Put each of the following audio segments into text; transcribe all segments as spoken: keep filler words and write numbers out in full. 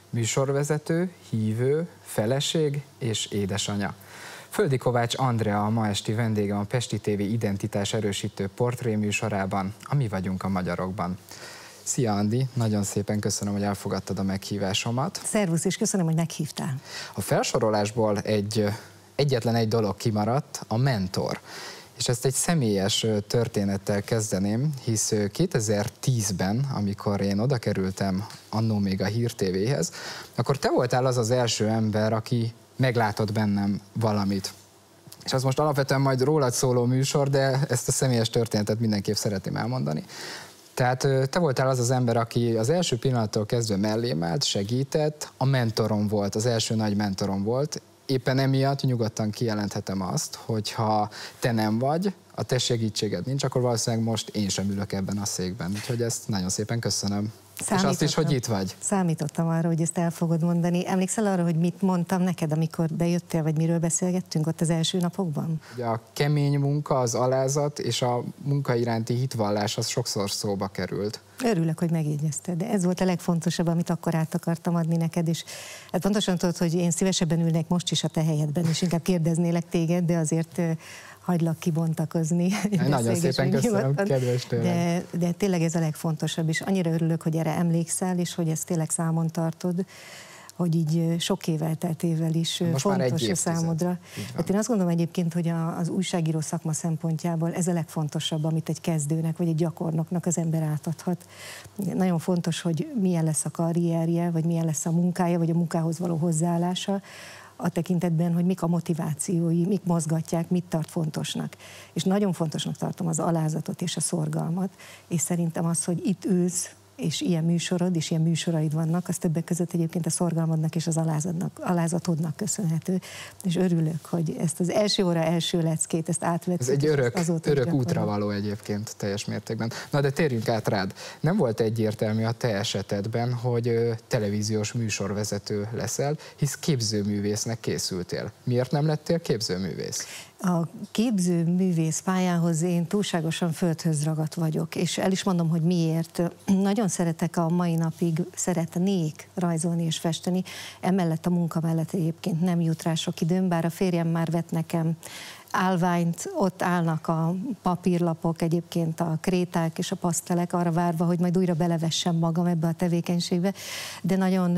műsorvezető, hívő, feleség és édesanyja. Földi Kovács Andrea a ma esti vendégem a Pesti té vé identitás erősítő portréműsorában, a Mi vagyunk a magyarokban. Szia Andi, nagyon szépen köszönöm, hogy elfogadtad a meghívásomat. Szervusz, és köszönöm, hogy meghívtál. A felsorolásból egy, egyetlen egy dolog kimaradt, a mentor. És ezt egy személyes történettel kezdeném, hisz kétezer-tízben, amikor én oda kerültem annó még a Hír té véhez, akkor te voltál az az első ember, aki meglátott bennem valamit. És az most alapvetően majd rólad szóló műsor, de ezt a személyes történetet mindenképp szeretném elmondani. Tehát te voltál az az ember, aki az első pillanattól kezdve mellém állt, segített, a mentorom volt, az első nagy mentorom volt. Éppen emiatt nyugodtan kijelenthetem azt, hogy ha te nem vagy, a te segítséged nincs, akkor valószínűleg most én sem ülök ebben a székben. Úgyhogy ezt nagyon szépen köszönöm. És azt is, hogy itt vagy. Számítottam arra, hogy ezt el fogod mondani. Emlékszel arra, hogy mit mondtam neked, amikor bejöttél, vagy miről beszélgettünk ott az első napokban? Ugye a kemény munka, az alázat és a munka iránti hitvallás az sokszor szóba került. Örülök, hogy megjegyezted, de ez volt a legfontosabb, amit akkor át akartam adni neked, és hát pontosan tudod, hogy én szívesebben ülnék most is a te helyedben, és inkább kérdeznélek téged, de azért hagylak kibontakozni. Nagyon szépen köszönöm, kedves tényleg. De, de tényleg ez a legfontosabb, és annyira örülök, hogy erre emlékszel, és hogy ezt tényleg számon tartod, hogy így sok évelteltével is most fontos a számodra. Hát én azt gondolom egyébként, hogy az újságíró szakma szempontjából ez a legfontosabb, amit egy kezdőnek vagy egy gyakornoknak az ember átadhat. Nagyon fontos, hogy milyen lesz a karrierje, vagy milyen lesz a munkája, vagy a munkához való hozzáállása, a tekintetben, hogy mik a motivációi, mik mozgatják, mit tart fontosnak. És nagyon fontosnak tartom az alázatot és a szorgalmat, és szerintem az, hogy itt ülsz, és ilyen műsorod, és ilyen műsoraid vannak, az többek között egyébként a szorgalmadnak és az alázatnak, alázatodnak köszönhető. És örülök, hogy ezt az első óra első leckét, ezt átvettük. Ez egy örök, örök útra való egyébként teljes mértékben. Na de térjünk át rád. Nem volt egyértelmű a te esetedben, hogy televíziós műsorvezető leszel, hisz képzőművésznek készültél. Miért nem lettél képzőművész? A képzőművész pályához én túlságosan földhöz ragadt vagyok, és el is mondom, hogy miért. Nagyon szeretek a mai napig, szeretnék rajzolni és festeni, emellett a munka mellett egyébként nem jut rá sok időm, bár a férjem már vett nekem állványt, ott állnak a papírlapok, egyébként a kréták és a pasztelek arra várva, hogy majd újra belevessem magam ebbe a tevékenységbe, de nagyon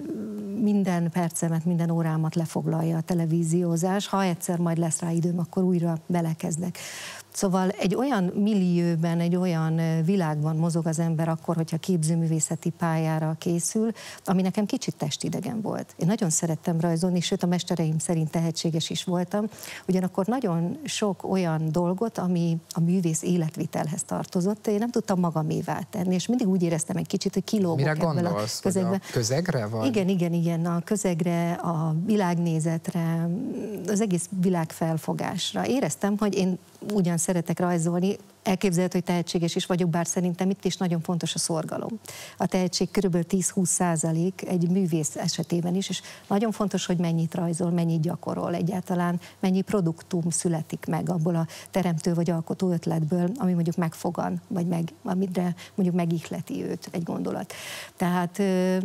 minden percemet, minden órámat lefoglalja a televíziózás. Ha egyszer majd lesz rá időm, akkor újra belekezdek. Szóval egy olyan millióben, egy olyan világban mozog az ember akkor, hogyha képzőművészeti pályára készül, ami nekem kicsit testidegen volt. Én nagyon szerettem rajzolni, sőt a mestereim szerint tehetséges is voltam, ugyanakkor nagyon sok olyan dolgot, ami a művész életvitelhez tartozott, én nem tudtam magamévá tenni, és mindig úgy éreztem egy kicsit, hogy kilógok Mire ebből gondolsz, a közegbe. A közegre? Vagy? Igen, igen, igen, a közegre, a világnézetre, az egész világfelfogásra. Éreztem, hogy én ugyan szeretek rajzolni, elképzelhető, hogy tehetséges is vagyok, bár szerintem itt is nagyon fontos a szorgalom. A tehetség körülbelül tíz-húsz százalék egy művész esetében is, és nagyon fontos, hogy mennyit rajzol, mennyit gyakorol egyáltalán, mennyi produktum születik meg abból a teremtő vagy alkotó ötletből, ami mondjuk megfogan, vagy meg, amire mondjuk megihleti őt egy gondolat. Tehát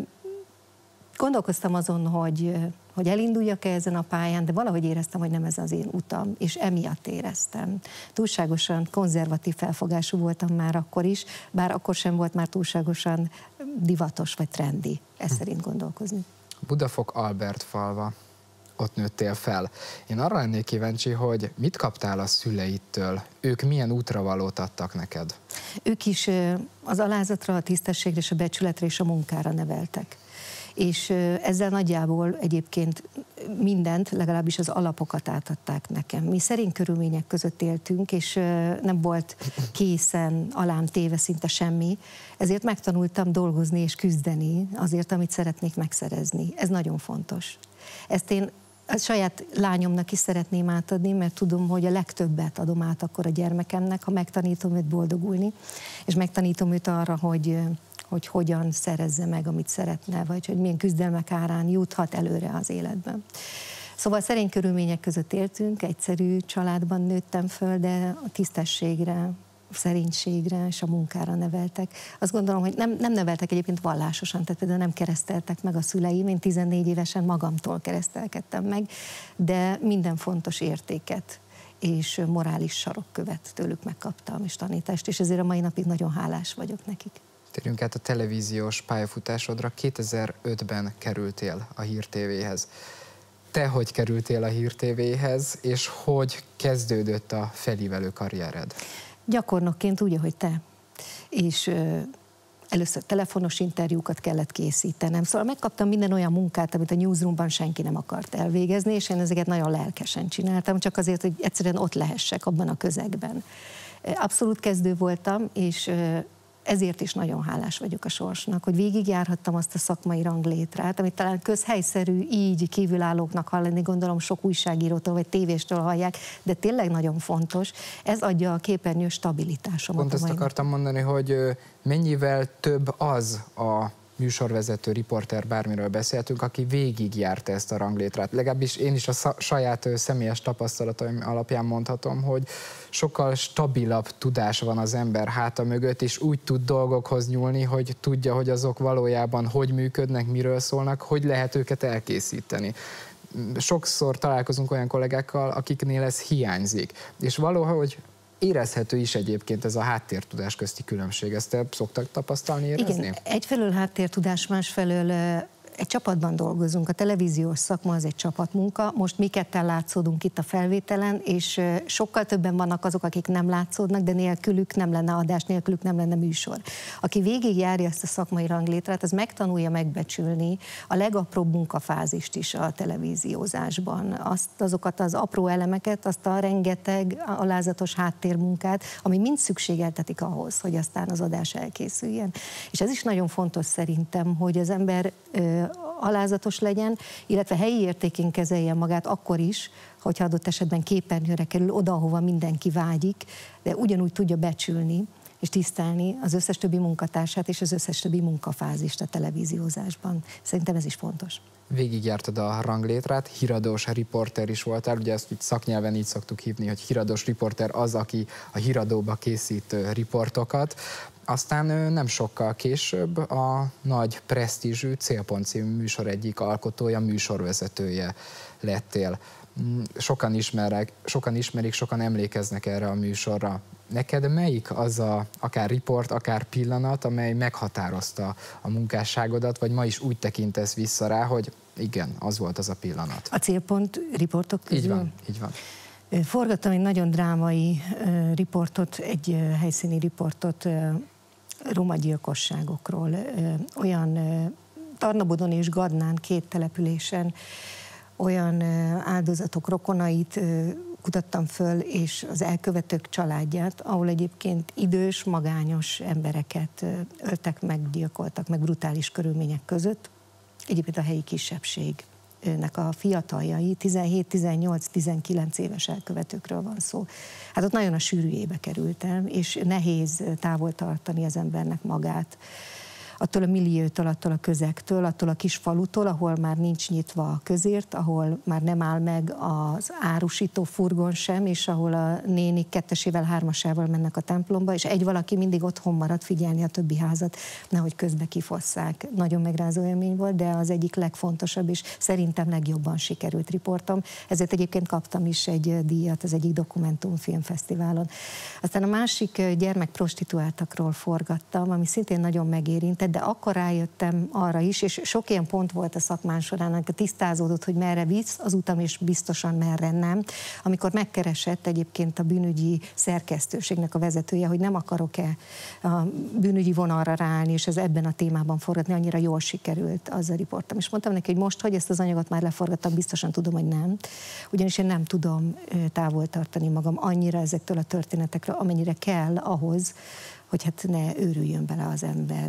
gondolkoztam azon, hogy hogy elinduljak-e ezen a pályán, de valahogy éreztem, hogy nem ez az én utam, és emiatt éreztem. Túlságosan konzervatív felfogású voltam már akkor is, bár akkor sem volt már túlságosan divatos vagy trendi, ez hm. szerint gondolkozni. Budafok Albertfalva, ott nőttél fel. Én arra lennék kíváncsi, hogy mit kaptál a szüleidtől? Ők milyen útravalót adtak neked? Ők is az alázatra, a tisztességre és a becsületre és a munkára neveltek. És ezzel nagyjából egyébként mindent, legalábbis az alapokat átadták nekem. Mi szerény körülmények között éltünk, és nem volt készen alám téve szinte semmi, ezért megtanultam dolgozni és küzdeni azért, amit szeretnék megszerezni. Ez nagyon fontos. Ezt én a saját lányomnak is szeretném átadni, mert tudom, hogy a legtöbbet adom át akkor a gyermekemnek, ha megtanítom őt boldogulni, és megtanítom őt arra, hogy hogy hogyan szerezze meg, amit szeretne, vagy hogy milyen küzdelmek árán juthat előre az életben. Szóval szerény körülmények között éltünk, egyszerű családban nőttem föl, de a tisztességre szerénységre és a munkára neveltek. Azt gondolom, hogy nem, nem neveltek egyébként vallásosan, tehát például nem kereszteltek meg a szüleim, én tizennégy évesen magamtól keresztelkedtem meg, de minden fontos értéket és morális sarokkövet tőlük megkaptam, és tanítást, és ezért a mai napig nagyon hálás vagyok nekik. Térjünk át a televíziós pályafutásodra. kétezer-ötben kerültél a Hír té véhez. Te hogy kerültél a Hír té véhez, és hogy kezdődött a felívelő karriered? Gyakornokként úgy, ahogy te. És ö, először telefonos interjúkat kellett készítenem. Szóval megkaptam minden olyan munkát, amit a newsroomban senki nem akart elvégezni, és én ezeket nagyon lelkesen csináltam, csak azért, hogy egyszerűen ott lehessek abban a közegben. Abszolút kezdő voltam, és ö, ezért is nagyon hálás vagyok a sorsnak, hogy végigjárhattam azt a szakmai ranglétrát, amit talán közhelyszerű így kívülállóknak hallani, gondolom sok újságírótól vagy tévéstől hallják, de tényleg nagyon fontos. Ez adja a képernyő stabilitásomat. Pont ezt akartam mondani, hogy mennyivel több az a műsorvezető, riporter, bármiről beszéltünk, aki végigjárta ezt a ranglétrát. Legalábbis én is a saját személyes tapasztalataim alapján mondhatom, hogy sokkal stabilabb tudás van az ember háta mögött, és úgy tud dolgokhoz nyúlni, hogy tudja, hogy azok valójában hogy működnek, miről szólnak, hogy lehet őket elkészíteni. Sokszor találkozunk olyan kollégákkal, akiknél ez hiányzik, és valahogy érezhető is egyébként ez a háttértudás közti különbség. Ezt te szoktak tapasztalni, érezni? Igen, egyfelől háttértudás, másfelől egy csapatban dolgozunk. A televíziós szakma az egy csapatmunka. Most mi ketten látszódunk itt a felvételen, és sokkal többen vannak azok, akik nem látszódnak, de nélkülük nem lenne adás, nélkülük nem lenne műsor. Aki végigjárja ezt a szakmai ranglétrát, az megtanulja megbecsülni a legapróbb munkafázist is a televíziózásban. Azt, azokat az apró elemeket, azt a rengeteg alázatos háttérmunkát, ami mind szükségeltetik ahhoz, hogy aztán az adás elkészüljen. És ez is nagyon fontos szerintem, hogy az ember alázatos legyen, illetve helyi értékén kezelje magát akkor is, hogyha adott esetben képernyőre kerül, oda, ahova mindenki vágyik, de ugyanúgy tudja becsülni és tisztelni az összes többi munkatársát és az összes többi munkafázist a televíziózásban. Szerintem ez is fontos. Végigjártad a ranglétrát, híradós riporter is voltál, ugye ezt így szaknyelven így szoktuk hívni, hogy híradós riporter az, aki a híradóba készít riportokat. Aztán nem sokkal később a nagy presztízsű Célpont című műsor egyik alkotója, műsorvezetője lettél. Sokan ismerek, sokan ismerik, sokan emlékeznek erre a műsorra. Neked melyik az a akár riport, akár pillanat, amely meghatározta a munkásságodat, vagy ma is úgy tekintesz vissza rá, hogy igen, az volt az a pillanat? A Célpont riportok közül? Így van, így van. Forgattam egy nagyon drámai riportot, egy helyszíni riportot roma gyilkosságokról. Olyan Tarnabodon és Gadnán, két településen olyan áldozatok rokonait kutattam föl, és az elkövetők családját, ahol egyébként idős, magányos embereket öltek meg, gyilkoltak meg brutális körülmények között. Egyébként a helyi kisebbségnek a fiataljai, tizenhét, tizennyolc, tizenkilenc éves elkövetőkről van szó. Hát ott nagyon a sűrűjébe kerültem, és nehéz távol tartani az embernek magát attól a milliótól, attól a közegtől, attól a kis falutól, ahol már nincs nyitva a közért, ahol már nem áll meg az árusító furgon sem, és ahol a nénik kettesével, hármasával mennek a templomba, és egy valaki mindig otthon marad figyelni a többi házat, nehogy közbe kifosszák. Nagyon megrázó élmény volt, de az egyik legfontosabb, és szerintem legjobban sikerült riportom. Ezért egyébként kaptam is egy díjat az egyik dokumentumfilmfesztiválon. Aztán a másik gyermekprostituáltakról forgattam, ami szintén nagyon megérintett, de akkor rájöttem arra is, és sok ilyen pont volt a szakmán során, amikor tisztázódott, hogy merre visz az utam, és biztosan merre nem. Amikor megkeresett egyébként a bűnügyi szerkesztőségnek a vezetője, hogy nem akarok-e a bűnügyi vonalra ráállni, és ez ebben a témában forgatni, annyira jól sikerült az a riportom. És mondtam neki, hogy most, hogy ezt az anyagot már leforgattam, biztosan tudom, hogy nem. Ugyanis én nem tudom távol tartani magam annyira ezektől a történetekről, amennyire kell ahhoz, hogy hát ne őrüljön bele az ember, vagy ne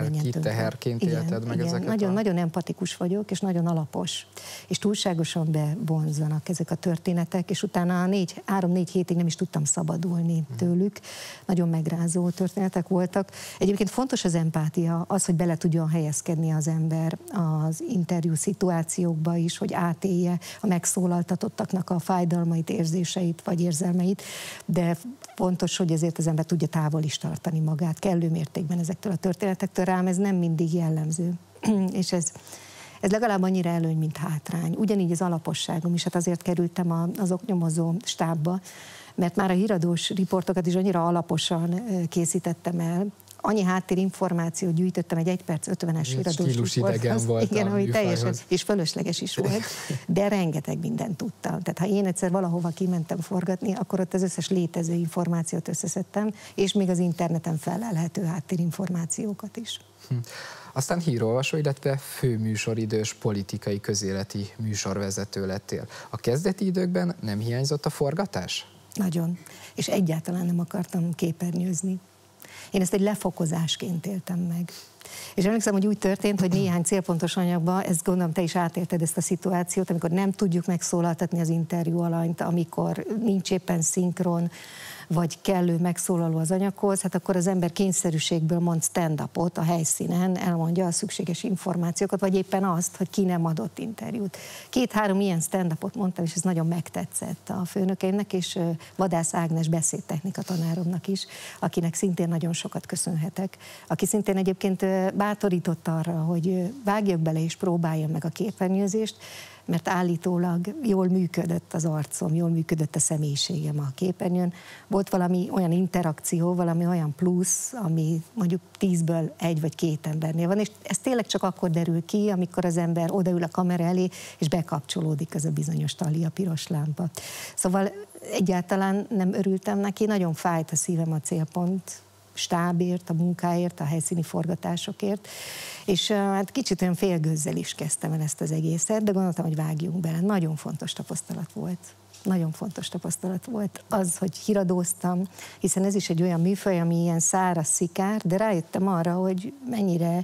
menjen ki tönkre. teherként Igen, élted meg igen, ezeket? Nagyon, a... nagyon empatikus vagyok, és nagyon alapos. És túlságosan bevonzanak ezek a történetek, és utána négy, három-négy hétig nem is tudtam szabadulni tőlük. Nagyon megrázó történetek voltak. Egyébként fontos az empátia, az, hogy bele tudjon helyezkedni az ember az interjú szituációkba is, hogy átélje a megszólaltatottaknak a fájdalmait, érzéseit vagy érzelmeit, de fontos, hogy ezért az ember tudja távol is tartani magát kellő mértékben ezektől a történetektől, rám ez nem mindig jellemző. És ez, ez legalább annyira előny, mint hátrány. Ugyanígy az alaposságom is, hát azért kerültem az oknyomozó stábba, mert már a híradós riportokat is annyira alaposan készítettem el, annyi háttérinformációt gyűjtöttem egy egy perc ötvenes híradós riporthoz, igen, ami teljesen és fölösleges is volt, de rengeteg mindent tudtam. Tehát ha én egyszer valahova kimentem forgatni, akkor ott az összes létező információt összeszedtem, és még az interneten felelhető háttérinformációkat is. Hm. Aztán hírolvasó, illetve főműsoridős politikai közéleti műsorvezető lettél. A kezdeti időkben nem hiányzott a forgatás? Nagyon. És egyáltalán nem akartam képernyőzni. Én ezt egy lefokozásként éltem meg. És emlékszem, hogy úgy történt, hogy néhány célpontos anyagban, ezt gondolom te is átélted ezt a szituációt, amikor nem tudjuk megszólaltatni az interjú alanyt, amikor nincs éppen szinkron, vagy kellő megszólaló az anyaghoz, hát akkor az ember kényszerűségből mond stand-upot a helyszínen, elmondja a szükséges információkat, vagy éppen azt, hogy ki nem adott interjút. Két-három ilyen stand-upot mondtam, és ez nagyon megtetszett a főnökeimnek, és Vadász Ágnes beszédtechnika tanáromnak is, akinek szintén nagyon sokat köszönhetek, aki szintén egyébként bátorított arra, hogy vágjak bele és próbáljam meg a képernyőzést, mert állítólag jól működött az arcom, jól működött a személyiségem a képernyőn. Volt valami olyan interakció, valami olyan plusz, ami mondjuk tízből egy vagy két embernél van, és ez tényleg csak akkor derül ki, amikor az ember odaül a kamera elé, és bekapcsolódik az a bizonyos Thalia piros lámpa. Szóval egyáltalán nem örültem neki, nagyon fájt a szívem a célpont stábért, a munkáért, a helyszíni forgatásokért, és hát kicsit olyan félgőzzel is kezdtem el ezt az egészet, de gondoltam, hogy vágjunk bele. Nagyon fontos tapasztalat volt. Nagyon fontos tapasztalat volt az, hogy híradóztam, hiszen ez is egy olyan műfaj, ami ilyen száraz szikár, de rájöttem arra, hogy mennyire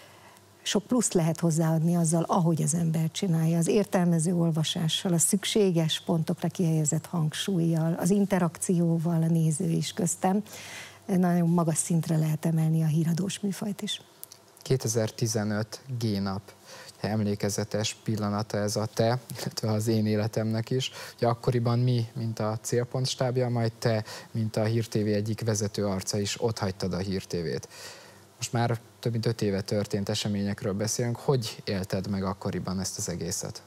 sok plusz lehet hozzáadni azzal, ahogy az ember csinálja, az értelmező olvasással, a szükséges pontokra kihelyezett hangsúlyjal, az interakcióval, a néző is köztem. Nagyon magas szintre lehet emelni a híradós műfajt is. kétezer-tizenöt G-nap, emlékezetes pillanata ez a te, illetve az én életemnek is. Ugye akkoriban mi, mint a Célpont stábja, majd te, mint a Hír té vé egyik vezető arca is, ott hagytad a Hír té vét. Most már több mint öt éve történt eseményekről beszélünk. Hogy élted meg akkoriban ezt az egészet?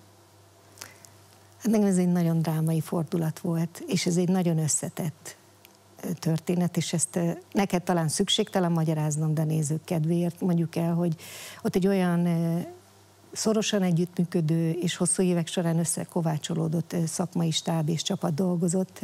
Hát nekem ez egy nagyon drámai fordulat volt, és ez egy nagyon összetett történet, és ezt neked talán szükségtelen magyaráznom, de a nézők kedvéért mondjuk el, hogy ott egy olyan szorosan együttműködő és hosszú évek során összekovácsolódott szakmai stáb és csapat dolgozott,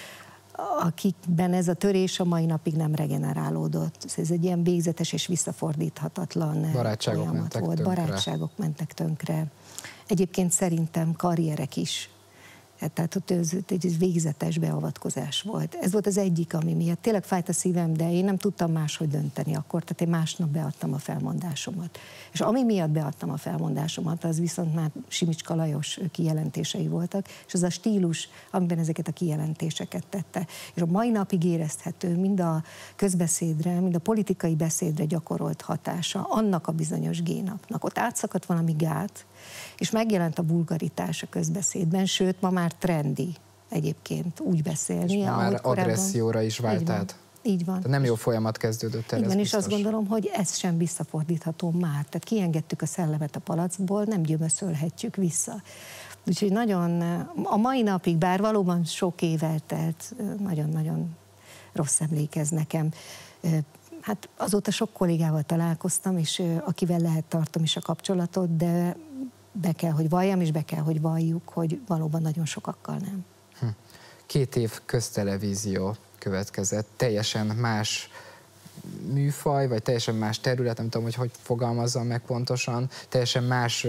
akikben ez a törés a mai napig nem regenerálódott. Ez egy ilyen végzetes és visszafordíthatatlan Barátságok folyamat mentek volt. tönkre. Barátságok mentek tönkre. Egyébként szerintem karrierek is. Tehát ott ez egy végzetes beavatkozás volt. Ez volt az egyik, ami miatt tényleg fájt a szívem, de én nem tudtam máshogy dönteni akkor, tehát én másnap beadtam a felmondásomat. És ami miatt beadtam a felmondásomat, az viszont már Simicska Lajos kijelentései voltak, és az a stílus, amiben ezeket a kijelentéseket tette. És a mai napig érezhető mind a közbeszédre, mind a politikai beszédre gyakorolt hatása annak a bizonyos G-napnak. Ott átszakadt valami gát, és megjelent a vulgaritás a közbeszédben, sőt, ma már trendi egyébként úgy beszélni. És ma már agresszióra is vált át. Így van. Tehát nem jó folyamat kezdődött el. Így van, és azt gondolom, hogy ez sem visszafordítható már. Tehát kiengedtük a szellemet a palackból, nem gyömöszölhetjük vissza. Úgyhogy nagyon, a mai napig, bár valóban sok év eltelt, nagyon-nagyon rossz emlék ez nekem. Hát azóta sok kollégával találkoztam, és akivel lehet tartom is a kapcsolatot, de be kell, hogy valljam, és be kell, hogy valljuk, hogy valóban nagyon sokakkal nem. Hm. Két év köztelevízió következett, teljesen más műfaj, vagy teljesen más terület, nem tudom, hogy hogy fogalmazzam meg pontosan, teljesen más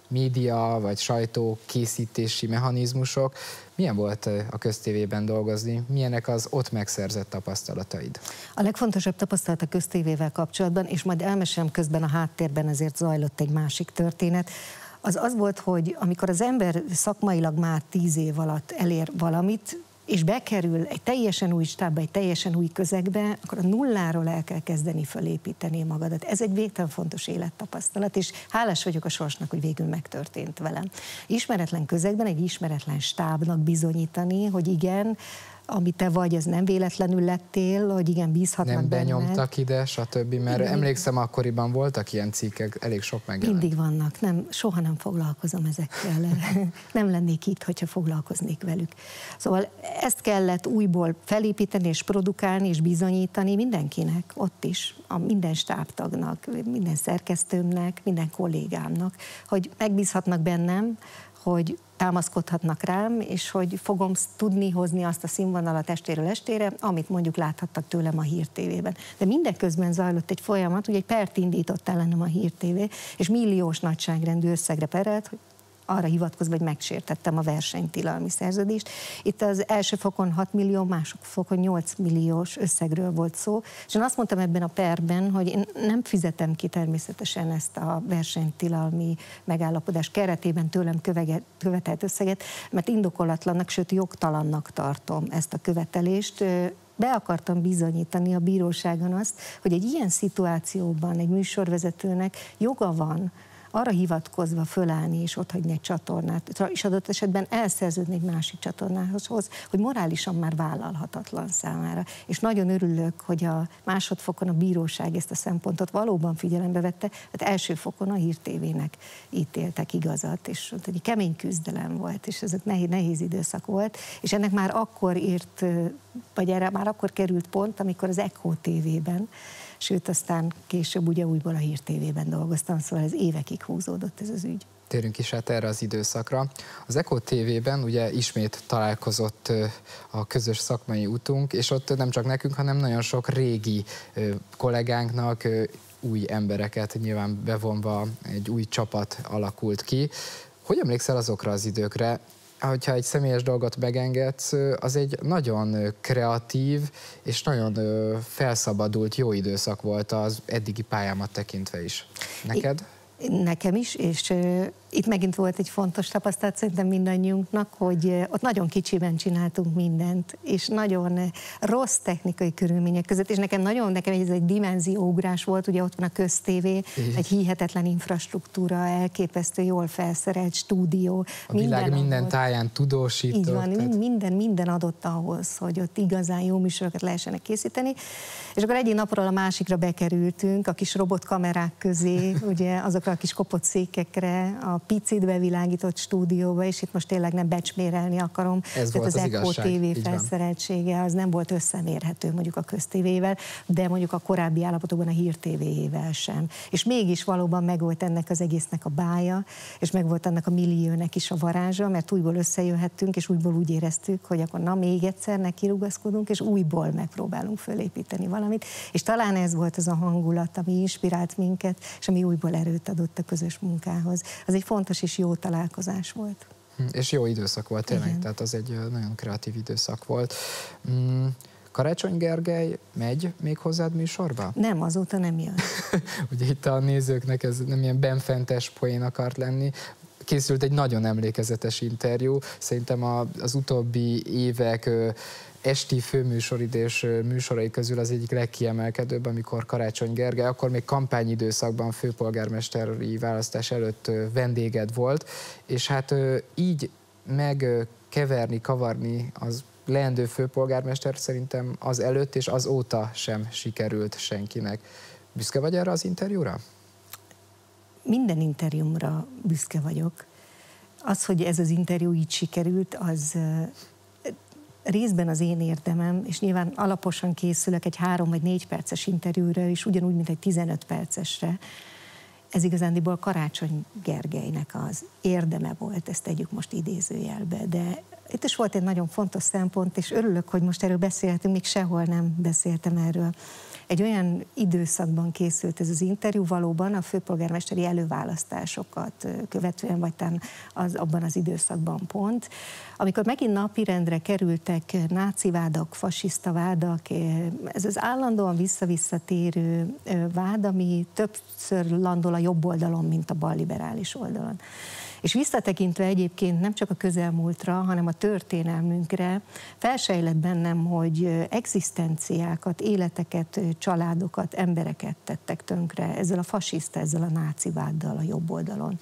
média vagy sajtó készítési mechanizmusok. Milyen volt a köztévében dolgozni? Milyenek az ott megszerzett tapasztalataid? A legfontosabb tapasztalat a köztévével kapcsolatban, és majd elmesélem közben a háttérben, ezért zajlott egy másik történet, az az volt, hogy amikor az ember szakmailag már tíz év alatt elér valamit, és bekerül egy teljesen új stábba, egy teljesen új közegbe, akkor a nulláról el kell kezdeni fölépíteni magadat. Ez egy végtelen fontos élettapasztalat, és hálás vagyok a sorsnak, hogy végül megtörtént velem. Ismeretlen közegben, egy ismeretlen stábnak bizonyítani, hogy igen, ami te vagy, ez nem véletlenül lettél, hogy igen, bízhatnak nem benned. benyomtak ide, stb. Mert mindig. Emlékszem, akkoriban voltak ilyen cikkek, elég sok megjelent. Mindig vannak, nem, soha nem foglalkozom ezekkel. Nem lennék itt, hogyha foglalkoznék velük. Szóval ezt kellett újból felépíteni, és produkálni, és bizonyítani mindenkinek, ott is, a minden stábtagnak, minden szerkesztőmnek, minden kollégámnak, hogy megbízhatnak bennem, hogy támaszkodhatnak rám, és hogy fogom tudni hozni azt a színvonalat estéről estére, amit mondjuk láthattak tőlem a Hír té vében. De mindeközben zajlott egy folyamat, hogy egy pert indított ellenem a Hír té vé, és milliós nagyságrendű összegre perelt, hogy arra hivatkozva, hogy megsértettem a versenytilalmi szerződést. Itt az első fokon hat millió, mások fokon nyolc milliós összegről volt szó, és én azt mondtam ebben a perben, hogy én nem fizetem ki természetesen ezt a versenytilalmi megállapodás keretében tőlem követelt összeget, mert indokolatlannak, sőt jogtalannak tartom ezt a követelést. Be akartam bizonyítani a bíróságon azt, hogy egy ilyen szituációban egy műsorvezetőnek joga van arra hivatkozva fölállni és otthagyni egy csatornát, és adott esetben elszerződni egy másik csatornához, hogy morálisan már vállalhatatlan számára. És nagyon örülök, hogy a másodfokon a bíróság ezt a szempontot valóban figyelembe vette, hát első fokon a Hír té vének ítéltek igazat, és egy kemény küzdelem volt, és ez egy nehéz, nehéz időszak volt, és ennek már akkor ért, vagy erre már akkor került pont, amikor az Echo té vében, sőt, aztán később ugye újból a Hír té vében dolgoztam, szóval ez évekig húzódott ez az ügy. Térjünk is át erre az időszakra. Az Echo té vében ugye ismét találkozott a közös szakmai útunk, és ott nem csak nekünk, hanem nagyon sok régi kollégánknak új embereket nyilván bevonva egy új csapat alakult ki. Hogy emlékszel azokra az időkre? Hogyha egy személyes dolgot megengedsz, az egy nagyon kreatív és nagyon felszabadult jó időszak volt az eddigi pályámat tekintve is. Neked? Nekem is, és uh, itt megint volt egy fontos tapasztalat szerintem mindannyiunknak, hogy uh, ott nagyon kicsiben csináltunk mindent, és nagyon uh, rossz technikai körülmények között, és nekem nagyon, nekem ez egy dimenzióugrás volt, ugye ott van a köztévé, egy hihetetlen infrastruktúra, elképesztő jól felszerelt stúdió. A világ minden, minden ahol, táján tudósított. Így van, tehát... minden, minden adott ahhoz, hogy ott igazán jó műsorokat lehessenek készíteni, és akkor egyik napról a másikra bekerültünk a kis robotkamerák közé, ugye azokra a kis kopott székekre, a picit bevilágított stúdióba, és itt most tényleg nem becsmérelni akarom. Ez volt az, az Echo té vé felszereltsége az nem volt összemérhető mondjuk a köztévével, de mondjuk a korábbi állapotokban a Hír té véjével sem. És mégis valóban megvolt ennek az egésznek a bája, és megvolt annak a milliónek is a varázsa, mert újból összejöhettünk, és újból úgy éreztük, hogy akkor na még egyszer nekirugaszkodunk, és újból megpróbálunk fölépíteni valamit. És talán ez volt az a hangulat, ami inspirált minket, és ami újból erőt adott a közös munkához. Az egy fontos és jó találkozás volt. És jó időszak volt tényleg, igen. Tehát az egy nagyon kreatív időszak volt. Mm, Karácsony Gergely megy még hozzád műsorba? Nem, azóta nem jön. Ugye itt a nézőknek ez nem ilyen benfentes poén akart lenni. Készült egy nagyon emlékezetes interjú. Szerintem az utóbbi évek esti főműsoridős műsorai közül az egyik legkiemelkedőbb, amikor Karácsony Gergely, akkor még kampányidőszakban főpolgármesteri választás előtt vendéged volt, és hát így megkeverni, kavarni az leendő főpolgármester szerintem az előtt és az óta sem sikerült senkinek. Büszke vagy erre az interjúra? Minden interjúmra büszke vagyok. Az, hogy ez az interjú így sikerült, az részben az én érdemem, és nyilván alaposan készülök egy három vagy négy perces interjúra is, ugyanúgy, mint egy tizenöt percesre. Ez igazándiból Karácsony Gergelynek az érdeme volt, ezt tegyük most idézőjelbe, de itt is volt egy nagyon fontos szempont, és örülök, hogy most erről beszélhetünk, még sehol nem beszéltem erről. egy olyan időszakban készült ez az interjú, valóban a főpolgármesteri előválasztásokat követően, vagy talán az, abban az időszakban pont, amikor megint napirendre kerültek náci vádak, fasiszta vádak, ez az állandóan visszavisszatérő vád, ami többször landol a jobb oldalon, mint a balliberális oldalon. És visszatekintve egyébként nem csak a közelmúltra, hanem a történelmünkre, felsejlett bennem, hogy egzisztenciákat, életeket, családokat, embereket tettek tönkre ezzel a fasiszta, ezzel a náci váddal a jobb oldalon.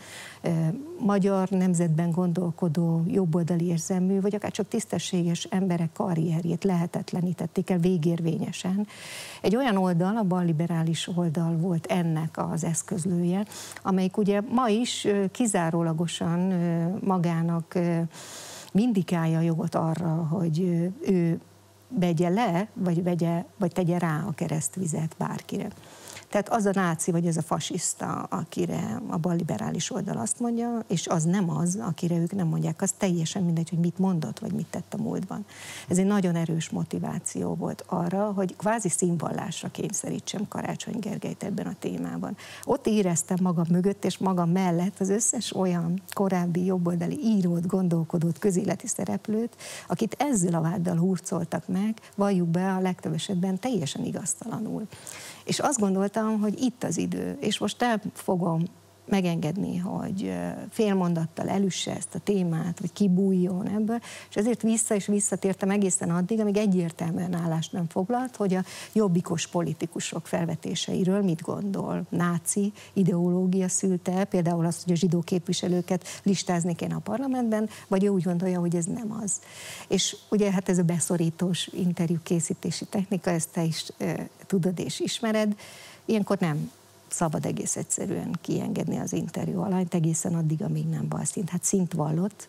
Magyar nemzetben gondolkodó, jobboldali érzelmű, vagy akár csak tisztességes emberek karrierjét lehetetlenítették el végérvényesen. Egy olyan oldal, a balliberális oldal volt ennek az eszközlője, amelyik ugye ma is kizárólagosan magának vindikálja a jogot arra, hogy ő vegye le, vagy, vegye, vagy tegye rá a keresztvizet bárkire. Tehát az a náci, vagy az a fasiszta, akire a balliberális oldal azt mondja, és az nem az, akire ők nem mondják, az teljesen mindegy, hogy mit mondott, vagy mit tett a múltban. Ez egy nagyon erős motiváció volt arra, hogy kvázi színvallásra kényszerítsem Karácsony Gergelyt ebben a témában. Ott éreztem magam mögött, és magam mellett az összes olyan korábbi jobboldali írót, gondolkodót, közéleti szereplőt, akit ezzel a váddal hurcoltak meg, valljuk be, a legtöbb esetben teljesen igaztalanul. És azt gondoltam, hogy itt az idő, és most nem fogom megengedni, hogy fél mondattal elüsse ezt a témát, vagy kibújjon ebből, és ezért vissza és visszatértem egészen addig, amíg egyértelműen állást nem foglalt, hogy a jobbikos politikusok felvetéseiről mit gondol. Náci ideológia szülte, például azt, hogy a zsidó képviselőket listázni kéne a parlamentben, vagy ő úgy gondolja, hogy ez nem az. És ugye hát ez a beszorítós interjú készítési technika, ezt te is e, tudod és ismered, ilyenkor nem szabad egész egyszerűen kiengedni az interjú alanyt, egészen addig, amíg nem balszint. Hát szint vallott,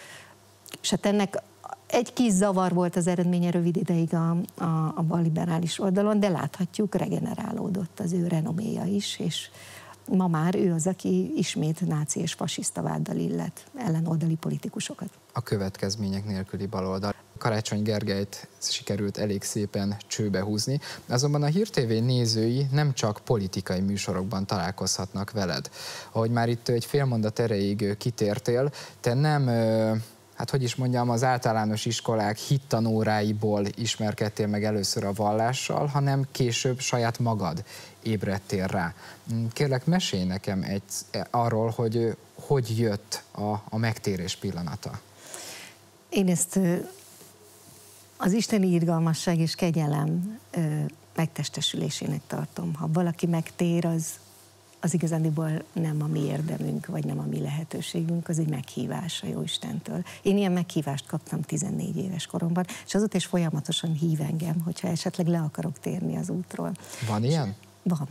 és hát ennek egy kis zavar volt az eredménye rövid ideig a, a, a balliberális oldalon, de láthatjuk, regenerálódott az ő renoméja is, és ma már ő az, aki ismét náci és fasiszta váddal illet ellenoldali politikusokat. A következmények nélküli baloldal. Karácsony Gergelyt sikerült elég szépen csőbe húzni, azonban a Hír té vé nézői nem csak politikai műsorokban találkozhatnak veled. Ahogy már itt egy fél mondat erejéig kitértél, te nem, hát hogy is mondjam, az általános iskolák hittanóráiból ismerkedtél meg először a vallással, hanem később saját magad ébredtél rá. Kérlek, mesélj nekem egy, arról, hogy hogy jött a, a megtérés pillanata. Én ezt az isteni irgalmasság és kegyelem megtestesülésének tartom. Ha valaki megtér, az, az igazándiból nem a mi érdemünk, vagy nem a mi lehetőségünk, az egy meghívás a Jóistentől. Én ilyen meghívást kaptam tizennégy éves koromban, és azóta is folyamatosan hív engem, hogyha esetleg le akarok térni az útról. Van ilyen? Van.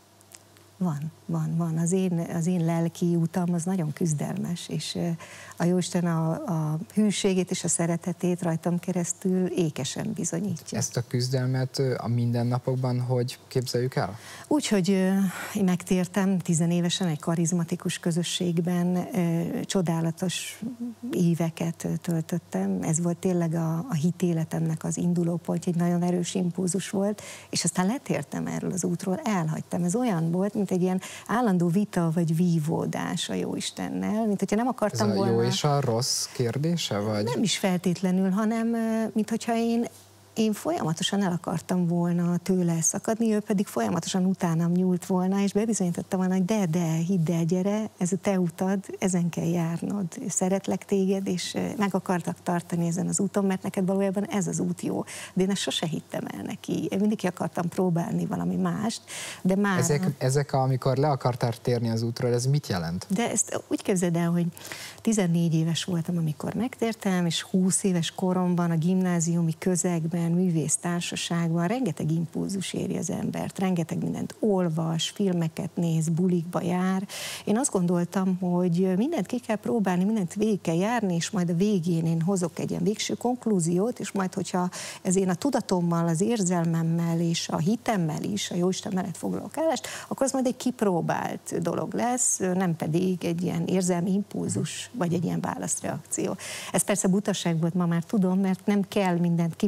Van, van, van. Az én, az én lelki utam az nagyon küzdelmes, és a Jóisten a, a hűségét és a szeretetét rajtam keresztül ékesen bizonyítja. Ezt a küzdelmet a mindennapokban hogy képzeljük el? Úgy, hogy én megtértem tizenévesen egy karizmatikus közösségben, csodálatos éveket töltöttem. Ez volt tényleg a, a hitéletemnek az indulópontja, egy nagyon erős impulzus volt, és aztán letértem erről az útról, elhagytam. Ez olyan volt, mint egy ilyen állandó vita vagy vívódás a Jóistennel, mint hogyha nem akartam Ez a volna... jó és a rossz kérdése, vagy? Nem is feltétlenül, hanem mint hogyha én Én folyamatosan el akartam volna tőle szakadni, ő pedig folyamatosan utánam nyúlt volna, és bebizonyítottam volna, hogy de, de, hidd el, gyere, ez a te utad, ezen kell járnod. Szeretlek téged, és meg akartak tartani ezen az úton, mert neked valójában ez az út jó. De én ezt sose hittem el neki. Én mindig ki akartam próbálni valami mást, de már... Ezek, ezek amikor le akartál térni az útról, ez mit jelent? De ezt úgy képzeld el, hogy tizennégy éves voltam, amikor megtértem, és húsz éves koromban a gimnáziumi közegben, művész társaságban rengeteg impulzus éri az embert, rengeteg mindent olvas, filmeket néz, bulikba jár. Én azt gondoltam, hogy mindent ki kell próbálni, mindent végig kell járni, és majd a végén én hozok egy ilyen végső konklúziót, és majd, hogyha ez én a tudatommal, az érzelmemmel és a hitemmel is, a Jóisten mellett foglalok állást, akkor az majd egy kipróbált dolog lesz, nem pedig egy ilyen érzelmi impulzus, vagy egy ilyen válaszreakció. Ez persze butaság volt, ma már tudom, mert nem kell mindent kipróbálni.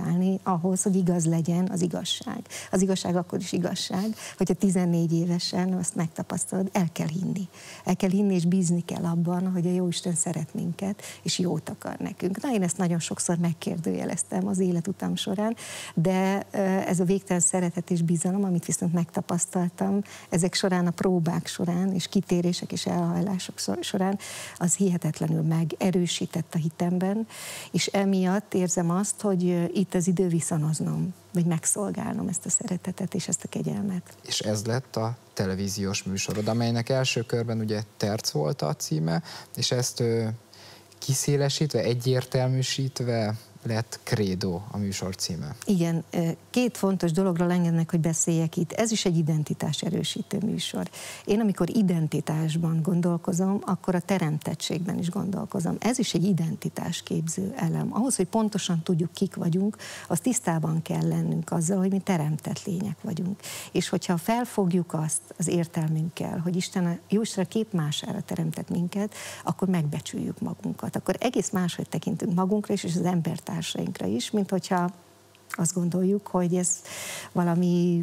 válni ahhoz, hogy igaz legyen az igazság. Az igazság akkor is igazság, hogyha tizennégy évesen azt megtapasztalod, el kell hinni. El kell hinni és bízni kell abban, hogy a Jóisten szeret minket, és jót akar nekünk. Na, én ezt nagyon sokszor megkérdőjeleztem az életutam során, de ez a végtelen szeretet és bizalom, amit viszont megtapasztaltam, ezek során, a próbák során, és kitérések és elhajlások során, az hihetetlenül megerősített a hitemben, és emiatt érzem azt, hogy itt az idő viszonoznom, vagy megszolgálnom ezt a szeretetet és ezt a kegyelmet. És ez lett a televíziós műsorod, amelynek első körben ugye Terc volt a címe, és ezt ö, kiszélesítve, egyértelműsítve lett Credo a műsor címe. Igen, két fontos dologról engednek, hogy beszéljek itt. Ez is egy identitás erősítő műsor. Én amikor identitásban gondolkozom, akkor a teremtettségben is gondolkozom. Ez is egy identitásképző elem. Ahhoz, hogy pontosan tudjuk, kik vagyunk, az tisztában kell lennünk azzal, hogy mi teremtett lények vagyunk. És hogyha felfogjuk azt az értelmünkkel, hogy Isten, Jóisten a képmására teremtett minket, akkor megbecsüljük magunkat. Akkor egész máshogy tekintünk magunkra is, és az embertársainkra is, mint hogyha azt gondoljuk, hogy ez valami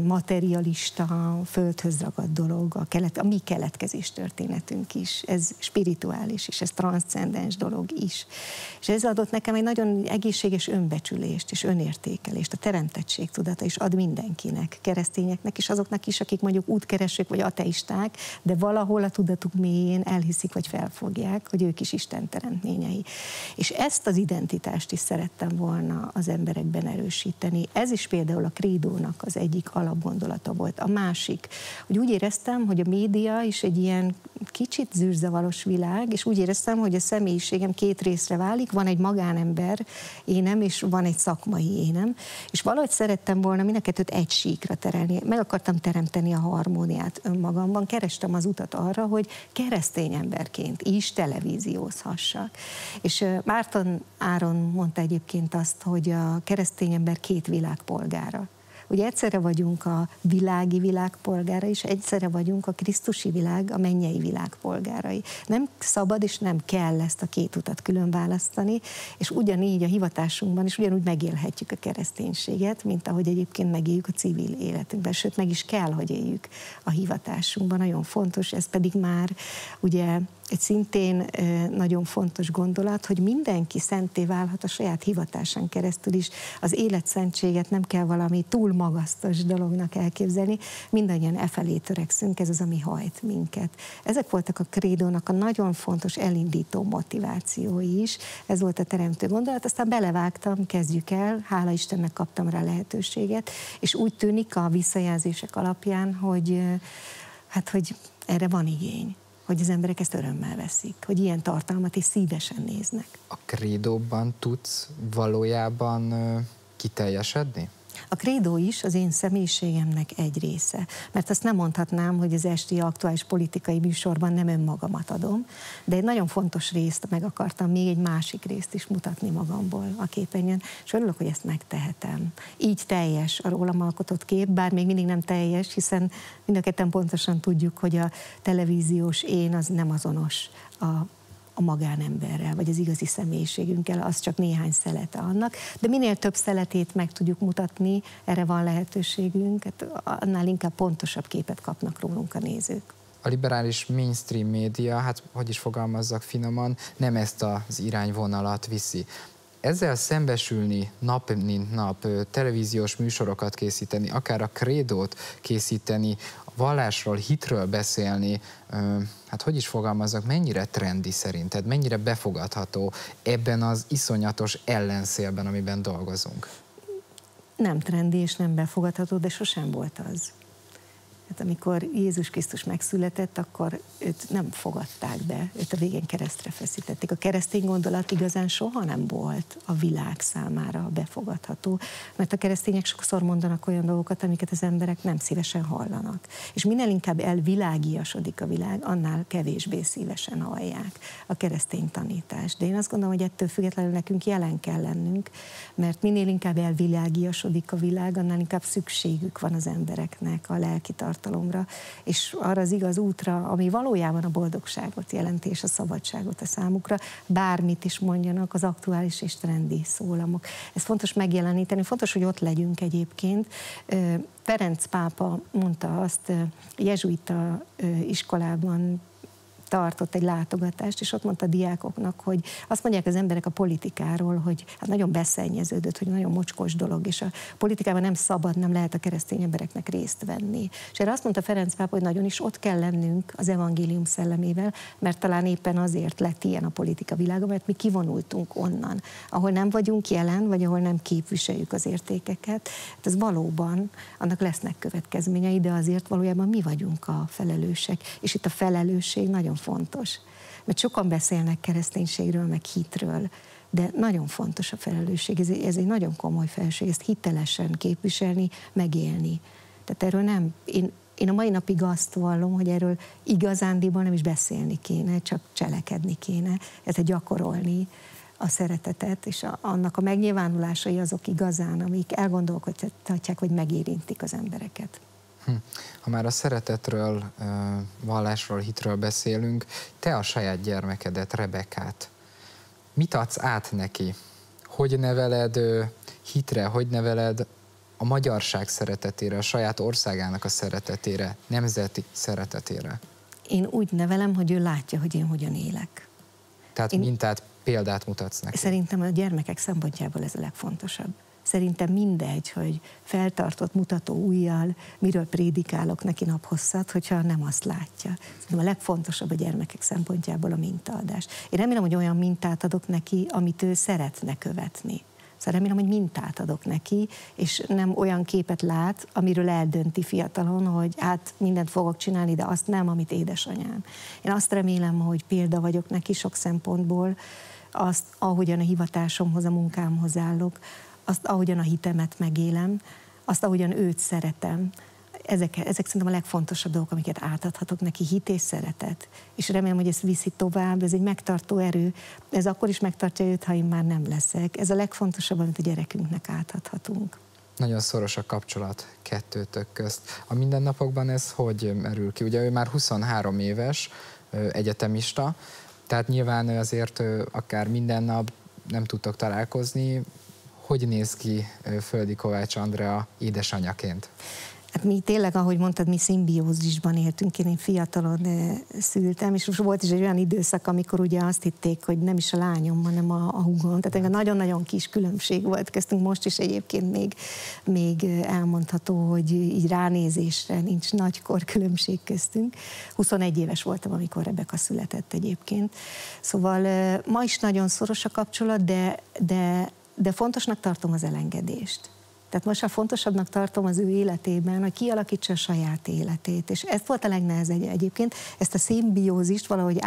materialista, földhöz ragadt dolog, a, kelet, a mi keletkezés történetünk is, ez spirituális is, ez transzcendens dolog is. És ez adott nekem egy nagyon egészséges önbecsülést és önértékelést, a teremtettség tudata is ad mindenkinek, keresztényeknek és azoknak is, akik mondjuk útkeresők vagy ateisták, de valahol a tudatuk mélyén elhiszik vagy felfogják, hogy ők is Isten teremtményei. És ezt az identitást is szerettem volna az emberekben erősíteni. Ez is például a Credo-nak az egyik alapgondolata volt. A másik, hogy úgy éreztem, hogy a média is egy ilyen kicsit zűrzavaros világ, és úgy éreztem, hogy a személyiségem két részre válik, van egy magánember énem, és van egy szakmai énem, és valahogy szerettem volna mind a kettőt egy síkra terelni. Meg akartam teremteni a harmóniát önmagamban, kerestem az utat arra, hogy keresztény emberként is televíziózhassak. És Márton Áron mondta egyébként azt, hogy a keresztény ember két világpolgára. Ugye egyszerre vagyunk a világi világpolgárai, és egyszerre vagyunk a krisztusi világ, a mennyei világpolgárai. Nem szabad és nem kell ezt a két utat külön választani, és ugyanígy a hivatásunkban is ugyanúgy megélhetjük a kereszténységet, mint ahogy egyébként megéljük a civil életünkben, sőt meg is kell, hogy éljük a hivatásunkban. Nagyon fontos, ez pedig már ugye egy szintén nagyon fontos gondolat, hogy mindenki szenté válhat a saját hivatásán keresztül is. Az életszentséget nem kell valami túl magasztos dolognak elképzelni, mindannyian e felé törekszünk, ez az, ami hajt minket. Ezek voltak a Credo-nak a nagyon fontos elindító motivációi is, ez volt a teremtő gondolat, aztán belevágtam, kezdjük el, hála Istennek kaptam rá lehetőséget, és úgy tűnik a visszajelzések alapján, hogy, hát, hogy erre van igény, hogy az emberek ezt örömmel veszik, hogy ilyen tartalmat is szívesen néznek. A Credo-ban tudsz valójában kiteljesedni? A Credo is az én személyiségemnek egy része, mert azt nem mondhatnám, hogy az esti aktuális politikai műsorban nem önmagamat adom, de egy nagyon fontos részt meg akartam, még egy másik részt is mutatni magamból a képernyőn, és örülök, hogy ezt megtehetem. Így teljes a rólam alkotott kép, bár még mindig nem teljes, hiszen mind a ketten pontosan tudjuk, hogy a televíziós én az nem azonos a a magánemberrel, vagy az igazi személyiségünkkel, az csak néhány szelete annak, de minél több szeletét meg tudjuk mutatni, erre van lehetőségünk, hát annál inkább pontosabb képet kapnak rólunk a nézők. A liberális mainstream média, hát hogy is fogalmazzak finoman, nem ezt az irányvonalat viszi. Ezzel szembesülni nap mint nap, televíziós műsorokat készíteni, akár a Credo-t készíteni, vallásról, hitről beszélni, hát hogy is fogalmazzak, mennyire trendi szerinted, mennyire befogadható ebben az iszonyatos ellenszélben, amiben dolgozunk? Nem trendi és nem befogadható, de sosem volt az. Hát amikor Jézus Krisztus megszületett, akkor őt nem fogadták be, őt a végén keresztre feszítették. A keresztény gondolat igazán soha nem volt a világ számára befogadható, mert a keresztények sokszor mondanak olyan dolgokat, amiket az emberek nem szívesen hallanak. És minél inkább elvilágiasodik a világ, annál kevésbé szívesen hallják a keresztény tanítást. De én azt gondolom, hogy ettől függetlenül nekünk jelen kell lennünk, mert minél inkább elvilágiasodik a világ, annál inkább szükségük van az embereknek a lelki tartalomra, tartalomra, és arra az igaz útra, ami valójában a boldogságot jelenti, és a szabadságot a számukra, bármit is mondjanak az aktuális és trendi szólamok. Ez fontos megjeleníteni, fontos, hogy ott legyünk egyébként. Ferenc pápa mondta azt, jezsuita iskolában tartott egy látogatást, és ott mondta a diákoknak, hogy azt mondják az emberek a politikáról, hogy hát nagyon beszennyeződött, hogy nagyon mocskos dolog, és a politikában nem szabad, nem lehet a keresztény embereknek részt venni. És erre azt mondta Ferenc pápa, hogy nagyon is ott kell lennünk az evangélium szellemével, mert talán éppen azért lett ilyen a politika világa, mert mi kivonultunk onnan, ahol nem vagyunk jelen, vagy ahol nem képviseljük az értékeket. Hát ez valóban, annak lesznek következményei, de azért valójában mi vagyunk a felelősek. És itt a felelősség nagyon fontos. Mert sokan beszélnek kereszténységről, meg hitről, de nagyon fontos a felelősség. Ez, ez egy nagyon komoly felelősség, ezt hitelesen képviselni, megélni. Tehát erről nem, én, én a mai napig azt vallom, hogy erről igazándiból nem is beszélni kéne, csak cselekedni kéne, ezt gyakorolni a szeretetet, és a, annak a megnyilvánulásai azok igazán, amik elgondolkodhatják, hogy megérintik az embereket. Ha már a szeretetről, vallásról, hitről beszélünk, te a saját gyermekedet, Rebekát, mit adsz át neki? Hogy neveled hitre, hogy neveled a magyarság szeretetére, a saját országának a szeretetére, nemzeti szeretetére? Én úgy nevelem, hogy ő látja, hogy én hogyan élek. Tehát én... mintát, példát mutatsz neki? Szerintem a gyermekek szempontjából ez a legfontosabb. Szerintem mindegy, hogy feltartott mutató ujjal, miről prédikálok neki naphosszat, hogyha nem azt látja. Szerintem a legfontosabb a gyermekek szempontjából a mintaadás. Én remélem, hogy olyan mintát adok neki, amit ő szeretne követni. Szóval remélem, hogy mintát adok neki, és nem olyan képet lát, amiről eldönti fiatalon, hogy hát mindent fogok csinálni, de azt nem, amit édesanyám. Én azt remélem, hogy példa vagyok neki sok szempontból, azt, ahogyan a hivatásomhoz, a munkámhoz állok, azt, ahogyan a hitemet megélem, azt, ahogyan őt szeretem. Ezek, ezek szerintem a legfontosabb dolgok, amiket átadhatok neki, hit és szeretet. És remélem, hogy ezt viszi tovább, ez egy megtartó erő, ez akkor is megtartja őt, ha én már nem leszek. Ez a legfontosabb, amit a gyerekünknek átadhatunk. Nagyon szoros a kapcsolat kettőtök közt. A mindennapokban ez hogy merül ki? Ugye ő már huszonhárom éves, egyetemista, tehát nyilván azért akár minden nap nem tudtok találkozni. Hogy néz ki Földi Kovács Andrea édesanyaként? Hát mi tényleg, ahogy mondtad, mi szimbiózisban éltünk, én fiatalon szültem, és most volt is egy olyan időszak, amikor ugye azt hitték, hogy nem is a lányom, hanem a, a húgom. Tehát nagyon-nagyon kis különbség volt köztünk, most is egyébként még, még elmondható, hogy így ránézésre nincs nagy korkülönbség köztünk. huszonegy éves voltam, amikor Rebeka született egyébként. Szóval ma is nagyon szoros a kapcsolat, de, de de fontosnak tartom az elengedést. Tehát most már fontosabbnak tartom az ő életében, hogy kialakítsa a saját életét. És ez volt a legnehezebb egyébként, ezt a szimbiózist valahogy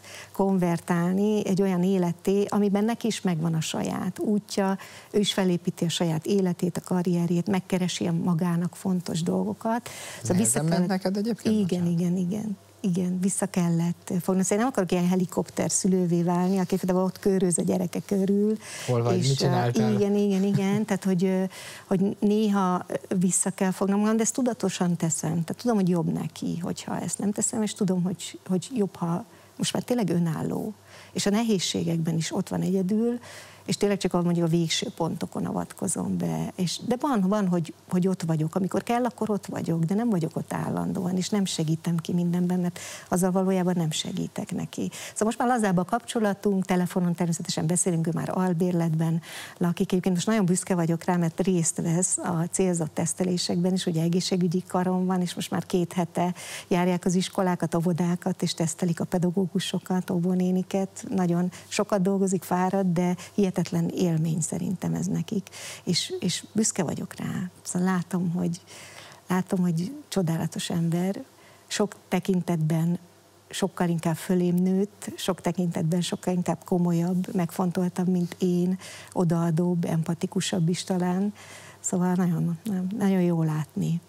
átkonvertálni egy olyan életté, amiben neki is megvan a saját útja, ő is felépíti a saját életét, a karrierjét, megkeresi magának fontos dolgokat. Szóval vissza kellett... neked egyébként? Igen, igen, igen. Igen, vissza kellett fogni. Szóval nem akarok ilyen helikopter szülővé válni, aki ott körülöz a gyereke körül. Hol vagy, és, mit csináltál? Igen, igen, igen. Tehát, hogy, hogy néha vissza kell fognom magam, de ezt tudatosan teszem. Tehát tudom, hogy jobb neki, hogyha ezt nem teszem, és tudom, hogy, hogy jobb, ha most már tényleg önálló. És a nehézségekben is ott van egyedül, és tényleg csak mondjuk a végső pontokon avatkozom be. És, de van, van hogy, hogy ott vagyok. Amikor kell, akkor ott vagyok, de nem vagyok ott állandóan, és nem segítem ki mindenben, mert azzal valójában nem segítek neki. Szóval most már lazább a kapcsolatunk, telefonon természetesen beszélünk, ő már albérletben lakik. Egyébként most nagyon büszke vagyok rá, mert részt vesz a célzott tesztelésekben is, ugye egészségügyi karon van, és most már két hete járják az iskolákat, óvodákat, és tesztelik a pedagógusokat, óvónéniket. Nagyon sokat dolgozik, fárad, de hihetetlen élmény szerintem ez nekik, és, és büszke vagyok rá. Szóval látom, hogy, látom, hogy csodálatos ember, sok tekintetben sokkal inkább fölém nőtt, sok tekintetben sokkal inkább komolyabb, megfontoltabb, mint én, odaadóbb, empatikusabb is talán. Szóval nagyon, nagyon jó látni.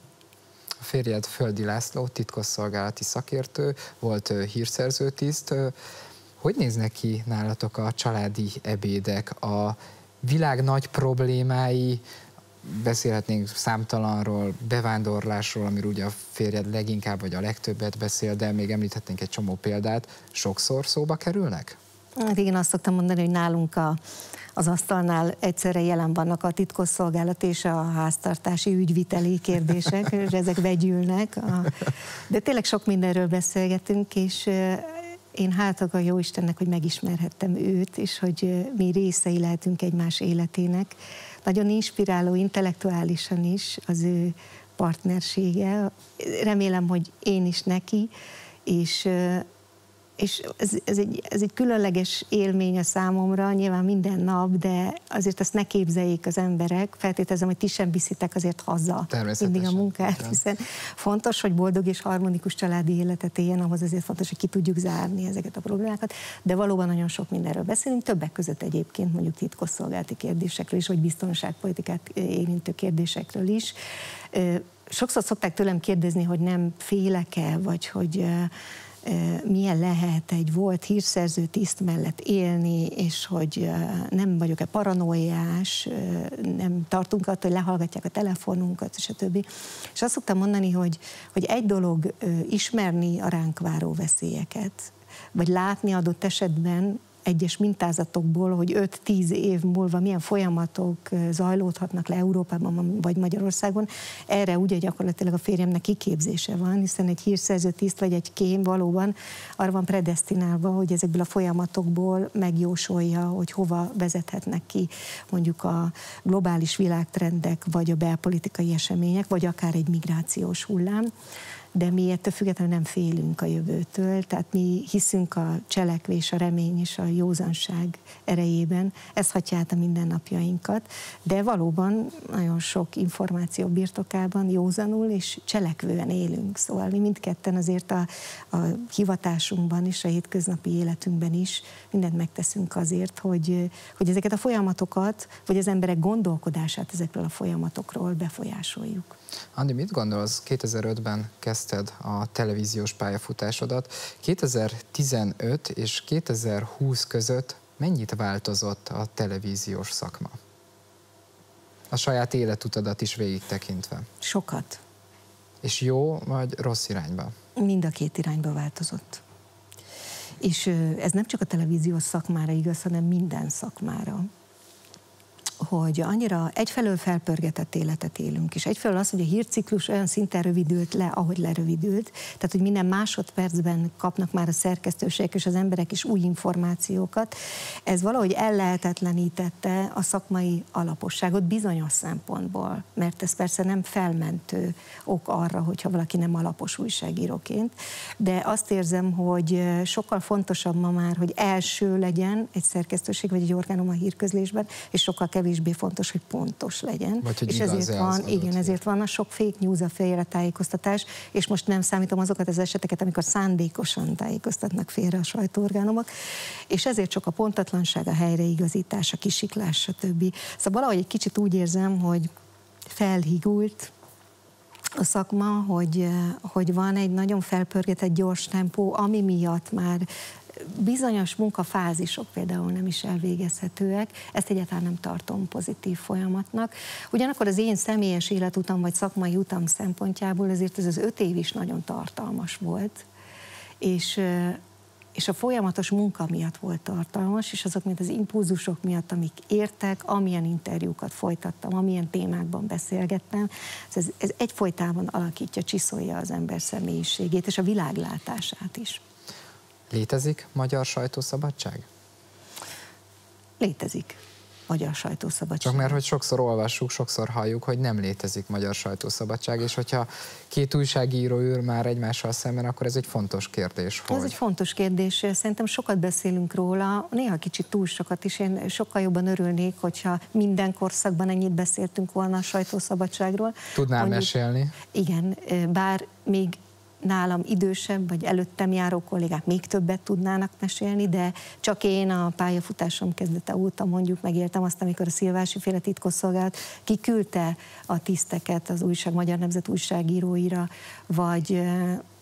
A férjed Földi László, titkosszolgálati szakértő, volt hírszerző tiszt. Hogy néznek ki nálatok a családi ebédek, a világ nagy problémái, beszélhetnénk számtalanról, bevándorlásról, amiről ugye a férjed leginkább vagy a legtöbbet beszél, de még említhetnénk egy csomó példát. Sokszor szóba kerülnek? Hát igen, azt szoktam mondani, hogy nálunk a, az asztalnál egyszerre jelen vannak a titkosszolgálat és a háztartási ügyviteli kérdések, és ezek vegyülnek. A, de tényleg sok mindenről beszélgetünk, és én hátak a Jóistennek, hogy megismerhettem őt, és hogy mi részei lehetünk egymás életének. Nagyon inspiráló intellektuálisan is az ő partnersége. Remélem, hogy én is neki, és, és ez, ez, egy, ez egy különleges élmény a számomra, nyilván minden nap, de azért azt ne képzeljék az emberek, feltételezem, hogy ti sem viszitek azért haza mindig a munkát, hiszen fontos, hogy boldog és harmonikus családi életet éljen, ahhoz azért fontos, hogy ki tudjuk zárni ezeket a problémákat, de valóban nagyon sok mindenről beszélünk, többek között egyébként mondjuk titkosszolgálati kérdésekről is, vagy biztonságpolitikát érintő kérdésekről is. Sokszor szokták tőlem kérdezni, hogy nem félek-e, vagy hogy milyen lehet egy volt hírszerző tiszt mellett élni, és hogy nem vagyok-e paranoiás, nem tartunk attól, hogy lehallgatják a telefonunkat, stb. És azt szoktam mondani, hogy, hogy egy dolog ismerni a ránk váró veszélyeket, vagy látni adott esetben egyes mintázatokból, hogy öt-tíz év múlva milyen folyamatok zajlódhatnak le Európában vagy Magyarországon. Erre ugye gyakorlatilag a férjemnek kiképzése van, hiszen egy hírszerző tiszt vagy egy kém valóban arra van predesztinálva, hogy ezekből a folyamatokból megjósolja, hogy hova vezethetnek ki mondjuk a globális világtrendek, vagy a belpolitikai események, vagy akár egy migrációs hullám. De mi ettől függetlenül nem félünk a jövőtől, tehát mi hiszünk a cselekvés, a remény és a józanság erejében, ez hatja át a mindennapjainkat, de valóban nagyon sok információ birtokában józanul és cselekvően élünk, szóval mi mindketten azért a, a hivatásunkban és a hétköznapi életünkben is mindent megteszünk azért, hogy, hogy ezeket a folyamatokat, vagy az emberek gondolkodását ezekről a folyamatokról befolyásoljuk. Andi, mit gondolsz? kétezer-ötben kezdted a televíziós pályafutásodat. kétezer-tizenöt és kétezer-húsz között mennyit változott a televíziós szakma? A saját életutadat is végig tekintve. Sokat. És jó vagy rossz irányba? Mind a két irányba változott. És ez nem csak a televíziós szakmára igaz, hanem minden szakmára. Hogy annyira egyfelől felpörgetett életet élünk, és egyfelől az, hogy a hírciklus olyan szinten rövidült le, ahogy lerövidült, tehát, hogy minden másodpercben kapnak már a szerkesztőségek és az emberek is új információkat, ez valahogy ellehetetlenítette a szakmai alaposságot bizonyos szempontból, mert ez persze nem felmentő ok arra, hogyha valaki nem alapos újságíróként, de azt érzem, hogy sokkal fontosabb ma már, hogy első legyen egy szerkesztőség vagy egy orgánum a hírközlésben, és sokkal kevésbé fontos, hogy pontos legyen. Vagy, hogy és ezért van, igen, ezért van a sok fake news, a félretájékoztatás, és most nem számítom azokat az eseteket, amikor szándékosan tájékoztatnak félre a sajtóorgánumok, és ezért csak a pontatlanság, a helyreigazítás, a kisiklás, stb. Szóval valahogy egy kicsit úgy érzem, hogy felhigult a szakma, hogy, hogy van egy nagyon felpörgetett gyors tempó, ami miatt már bizonyos munkafázisok például nem is elvégezhetőek, ezt egyáltalán nem tartom pozitív folyamatnak. Ugyanakkor az én személyes életutam vagy szakmai utam szempontjából azért ez az öt év is nagyon tartalmas volt, és, és a folyamatos munka miatt volt tartalmas, és azok, mint az impulzusok miatt, amik értek, amilyen interjúkat folytattam, amilyen témákban beszélgettem, ez, ez egyfolytában alakítja, csiszolja az ember személyiségét, és a világlátását is. Létezik magyar sajtószabadság? Létezik magyar sajtószabadság. Csak mert, hogy sokszor olvassuk, sokszor halljuk, hogy nem létezik magyar sajtószabadság, és hogyha két újságíró ül már egymással szemben, akkor ez egy fontos kérdés. Hogy... Ez egy fontos kérdés. Szerintem sokat beszélünk róla, néha kicsit túl sokat is. Én sokkal jobban örülnék, hogyha minden korszakban ennyit beszéltünk volna a sajtószabadságról. Tudnál Mondjuk, mesélni? Igen, bár még nálam idősebb, vagy előttem járó kollégák még többet tudnának mesélni, de csak én a pályafutásom kezdete óta mondjuk megéltem azt, amikor a Szilvási féle titkosszolgálat kiküldte a tiszteket az újság, Magyar Nemzet újságíróira, vagy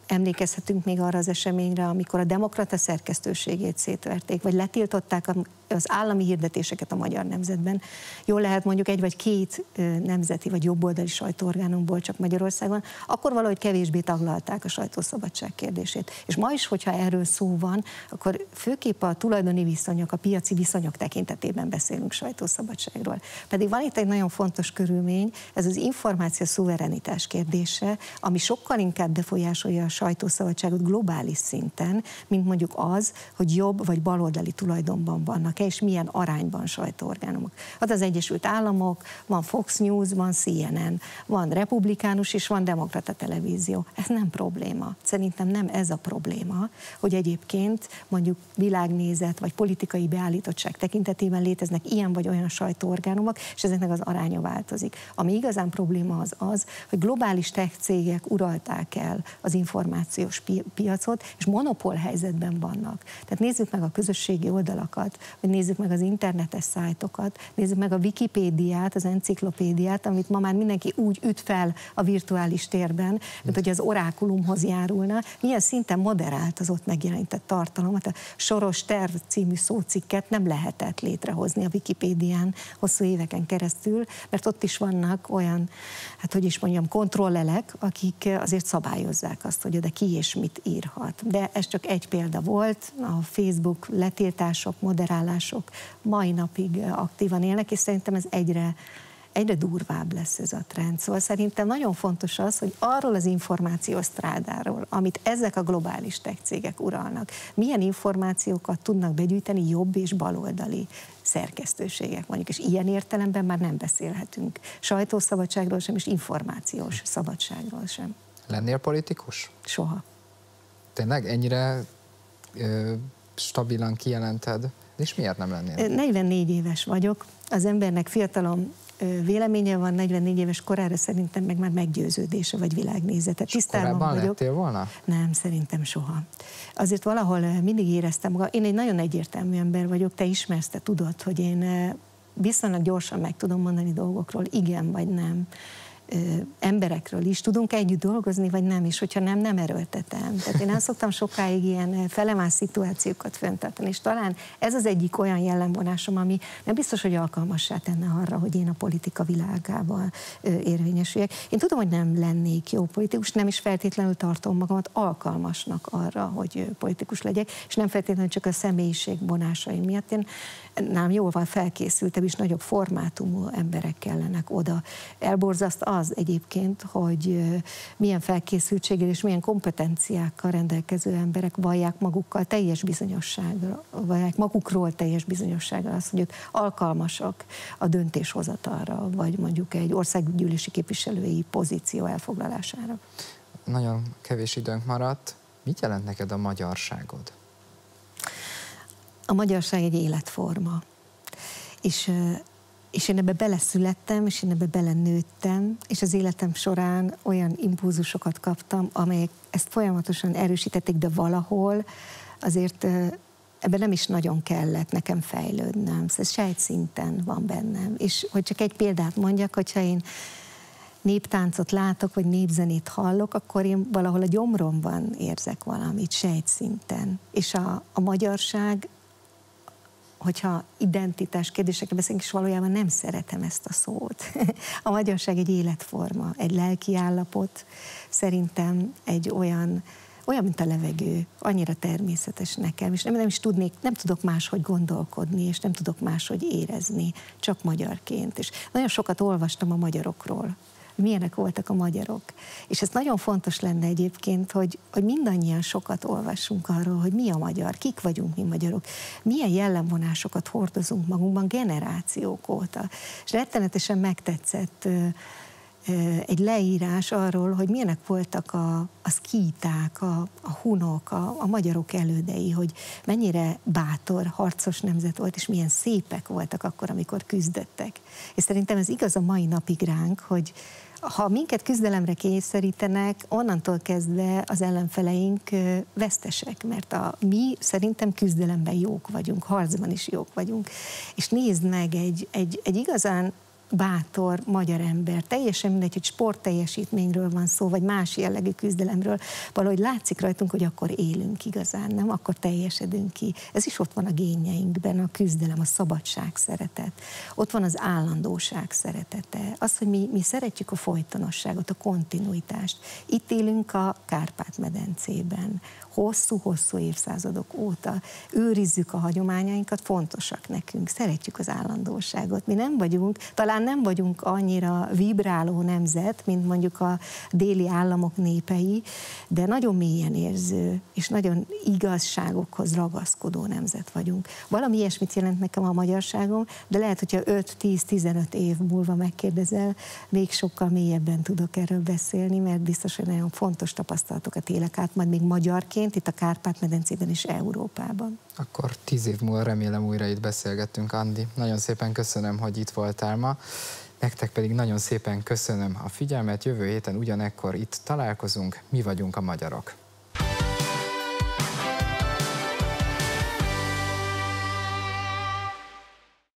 emlékezhetünk még arra az eseményre, amikor a Demokrata szerkesztőségét szétverték, vagy letiltották az állami hirdetéseket a Magyar Nemzetben. Jól lehet mondjuk egy vagy két nemzeti vagy jobboldali sajtóorgánumból csak Magyarországon, akkor valahogy kevésbé taglalták a sajtószabadság kérdését. És ma is, hogyha erről szó van, akkor főképp a tulajdoni viszonyok, a piaci viszonyok tekintetében beszélünk sajtószabadságról. Pedig van itt egy nagyon fontos körülmény, ez az információ szuverenitás kérdése, ami sokkal inkább befolyásolja a sajtószabadságot globális szinten, mint mondjuk az, hogy jobb vagy baloldali tulajdonban vannak-e, és milyen arányban sajtóorgánumok. Hát az Egyesült Államok, van Fox News, van C N N, van republikánus és van demokrata televízió. Ez nem probléma. Szerintem nem ez a probléma, hogy egyébként mondjuk világnézet vagy politikai beállítottság tekintetében léteznek ilyen vagy olyan sajtóorgánumok, és ezeknek az aránya változik. Ami igazán probléma az az, hogy globális tech cégek uralták el az információs pi- piacot, és monopól helyzetben vannak. Tehát nézzük meg a közösségi oldalakat, vagy nézzük meg az internetes szájtokat, nézzük meg a Wikipédiát, az enciklopédiát, amit ma már mindenki úgy üt fel a virtuális térben, mint hogy az orákulumhoz járulna. Milyen szinten moderált az ott megjelenített tartalomat. A Soros terv című szócikket nem lehetett létrehozni a Wikipédián hosszú éveken keresztül, mert ott is vannak olyan, hát hogy is mondjam, kontrollelek, akik azért szabályozzák azt, hogy oda ki és mit írhat. De ez csak egy példa volt, a Facebook letiltások, moderálások mai napig aktívan élnek, és szerintem ez egyre, egyre durvább lesz ez a trend. Szóval szerintem nagyon fontos az, hogy arról az információsztrádáról, amit ezek a globális tech cégek uralnak, milyen információkat tudnak begyűjteni jobb és baloldali szerkesztőségek mondjuk, és ilyen értelemben már nem beszélhetünk sajtószabadságról sem, és információs szabadságról sem. Lennél politikus? Soha. Tényleg ennyire ö, stabilan kijelented? És miért nem lennél? negyvennégy éves vagyok, az embernek fiatalom véleménye van, negyvennégy éves korára szerintem meg már meggyőződése vagy világnézete. Tisztában vagyok. Lettél volna? Nem, szerintem soha. Azért valahol mindig éreztem magam, én egy nagyon egyértelmű ember vagyok, te ismersz, te tudod, hogy én viszonylag gyorsan meg tudom mondani dolgokról, igen vagy nem. Emberekről is tudunk együtt dolgozni, vagy nem, és hogyha nem, nem erőltetem. Tehát én nem szoktam sokáig ilyen felemás szituációkat fenntartani, és talán ez az egyik olyan jellemvonásom, ami nem biztos, hogy alkalmassá tenne arra, hogy én a politika világában érvényesüljek. Én tudom, hogy nem lennék jó politikus, nem is feltétlenül tartom magamat alkalmasnak arra, hogy politikus legyek, és nem feltétlenül csak a személyiség vonásaim miatt. Én nálam jóval felkészültebb és nagyobb formátumú emberek kellenek oda. Elborzaszt az egyébként, hogy milyen felkészültséggel és milyen kompetenciákkal rendelkező emberek vallják magukkal teljes bizonyossággal, vallják magukról teljes bizonyossággal azt, hogy ők alkalmasak a döntéshozatalra, vagy mondjuk egy országgyűlési képviselői pozíció elfoglalására. Nagyon kevés időnk maradt. Mit jelent neked a magyarságod? A magyarság egy életforma. És, és én ebbe beleszülettem, és én ebbe belenőttem, és az életem során olyan impulzusokat kaptam, amelyek ezt folyamatosan erősítették, de valahol azért ebben nem is nagyon kellett nekem fejlődnöm. Ez sejtszinten van bennem. És hogy csak egy példát mondjak, hogyha én néptáncot látok, vagy népzenét hallok, akkor én valahol a gyomromban érzek valamit sejtszinten. És a, a magyarság, hogyha identitás kérdésekre beszélünk, és valójában nem szeretem ezt a szót. A magyarság egy életforma, egy lelki állapot, szerintem egy olyan, olyan, mint a levegő, annyira természetes nekem, és nem, nem is tudnék, nem tudok máshogy gondolkodni, és nem tudok máshogy érezni, csak magyarként. És nagyon sokat olvastam a magyarokról, milyenek voltak a magyarok. És ez nagyon fontos lenne egyébként, hogy, hogy mindannyian sokat olvassunk arról, hogy mi a magyar, kik vagyunk mi magyarok, milyen jellemvonásokat hordozunk magunkban generációk óta. És rettenetesen megtetszett egy leírás arról, hogy milyenek voltak a, a szkíták, a, a hunok, a, a magyarok elődei, hogy mennyire bátor, harcos nemzet volt, és milyen szépek voltak akkor, amikor küzdöttek. És szerintem ez igaz a mai napig ránk, hogy ha minket küzdelemre kényszerítenek, onnantól kezdve az ellenfeleink vesztesek, mert a, mi szerintem küzdelemben jók vagyunk, harcban is jók vagyunk. És nézd meg, egy, egy, egy igazán bátor magyar ember, teljesen mindegy, hogy sportteljesítményről van szó, vagy más jellegű küzdelemről, valahogy látszik rajtunk, hogy akkor élünk igazán, nem? Akkor teljesedünk ki. Ez is ott van a génjeinkben, a küzdelem, a szabadság szeretet. Ott van az állandóság szeretete. Az, hogy mi, mi szeretjük a folytonosságot, a kontinuitást. Itt élünk a Kárpát-medencében. Hosszú-hosszú évszázadok óta őrizzük a hagyományainkat, fontosak nekünk, szeretjük az állandóságot. Mi nem vagyunk, talán nem vagyunk annyira vibráló nemzet, mint mondjuk a déli államok népei, de nagyon mélyen érző, és nagyon igazságokhoz ragaszkodó nemzet vagyunk. Valami ilyesmit jelent nekem a magyarságom, de lehet, hogyha öt-tíz-tizenöt év múlva megkérdezel, még sokkal mélyebben tudok erről beszélni, mert biztos, hogy nagyon fontos tapasztalatokat élek át, majd még magyarként, itt a Kárpát-medencében és Európában. Akkor tíz év múlva remélem újra itt beszélgettünk, Andi. Nagyon szépen köszönöm, hogy itt voltál ma. Nektek pedig nagyon szépen köszönöm a figyelmet. Jövő héten ugyanekkor itt találkozunk. Mi vagyunk a magyarok.